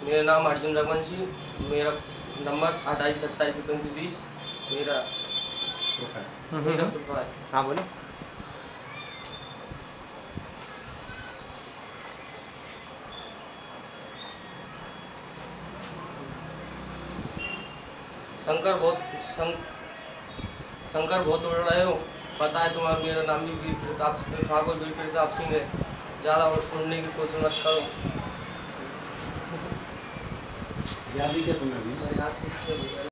मेरा नाम अर्जुन रघुवंशी, मेरा नंबर 28 27 21 मेरा प्रोफाइल। हाँ बोलो। शंकर बहुत उड़ रहे हो, पता है तुम्हारा मेरा नाम भी वीर प्रताप ठाकुर वीर प्रताप सिंह है। ज़्यादा उड़ने की कोशिश मत करो। याद ही क्या तुम्हें?